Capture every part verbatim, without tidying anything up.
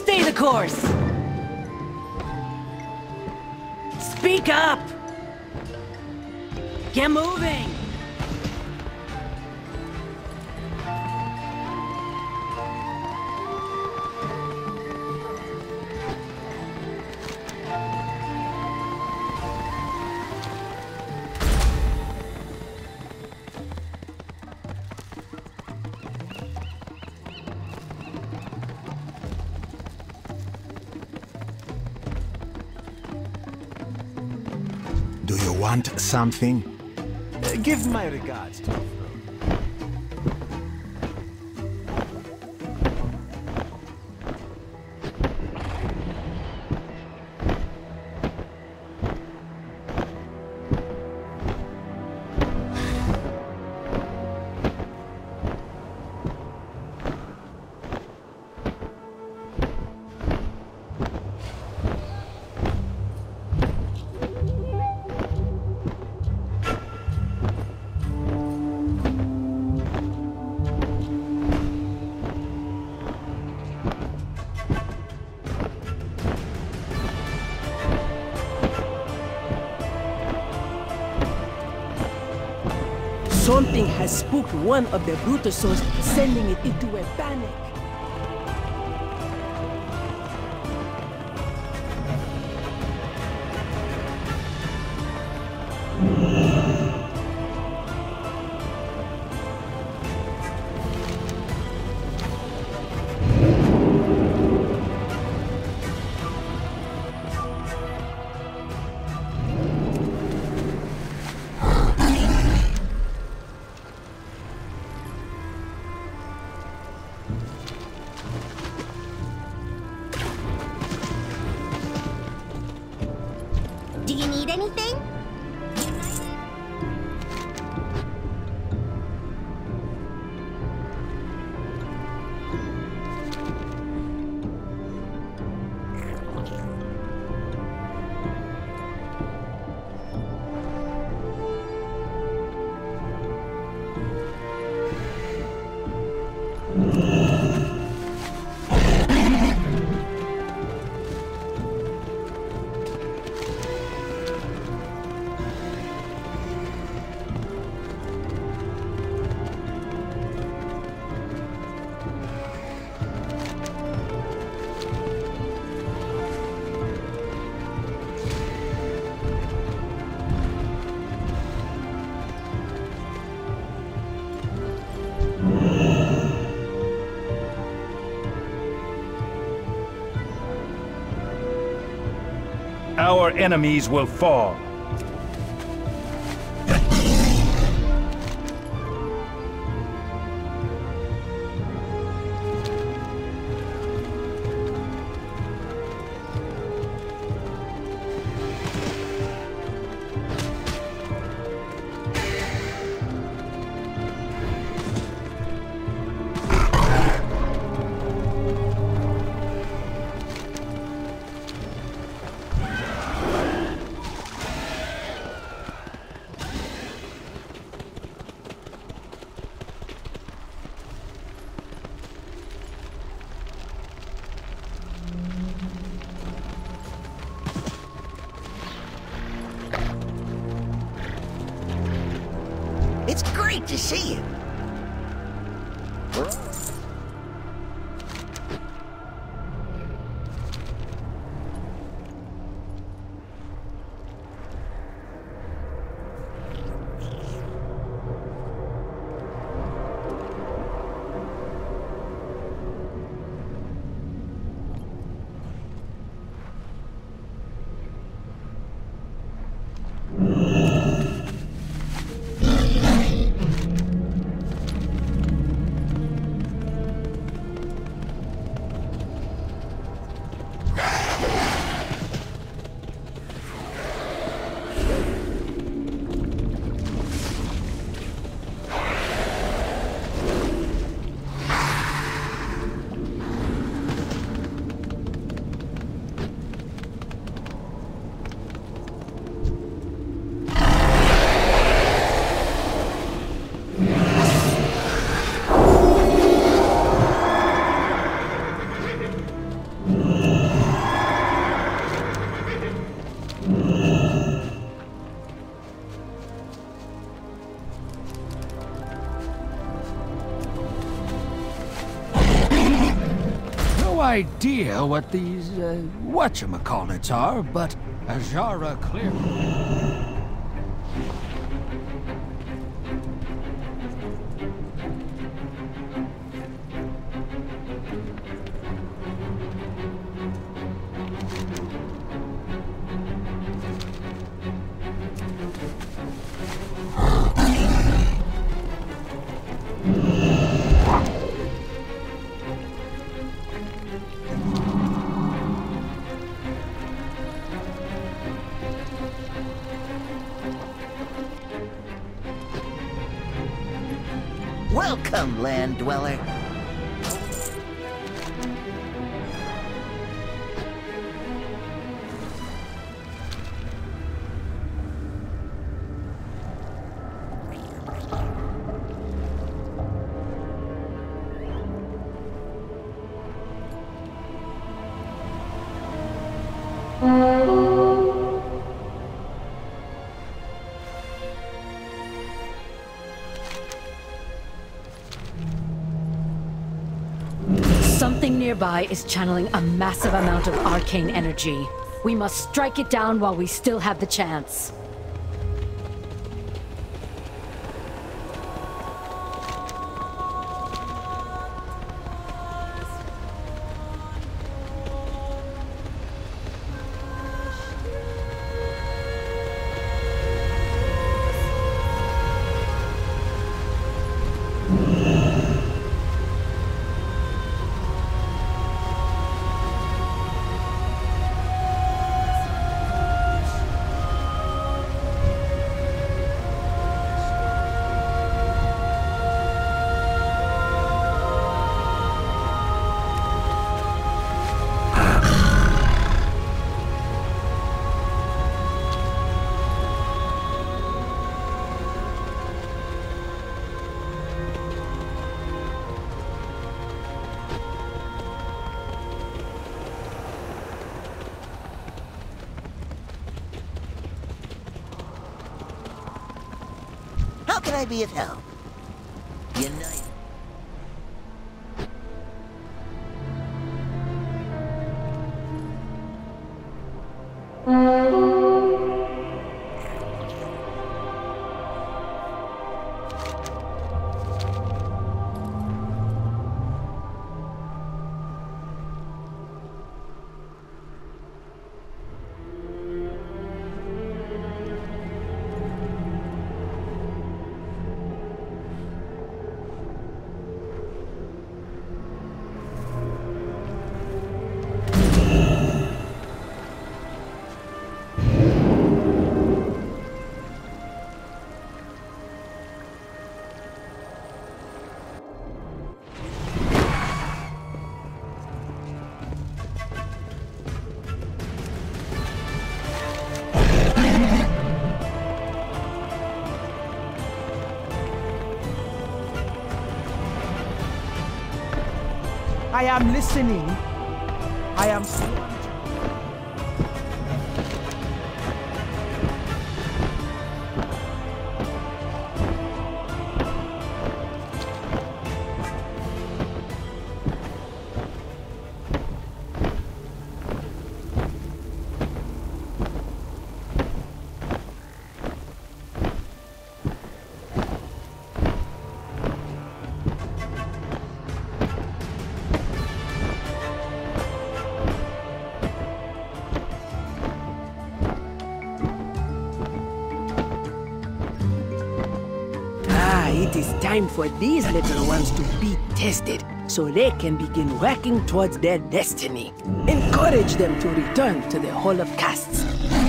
Stay the course! Speak up! Get moving! Do you want something? Uh, give my regards to Something has spooked one of the Brutusos, sending it into a panic. Do you need anything? Our enemies will fall. It's great to see you. idea what these, uh, whatchamacallits are, but Azshara clearly... Welcome, land dweller. Something nearby is channeling a massive amount of arcane energy. We must strike it down while we still have the chance. How can I be of help? Unite. I am listening. I am... It is time for these little ones to be tested, so they can begin working towards their destiny. Encourage them to return to the Hall of Castes.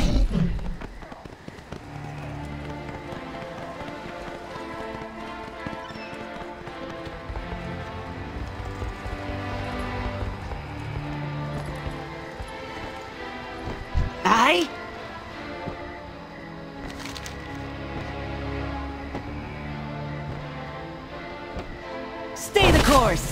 Aye? Stay the course!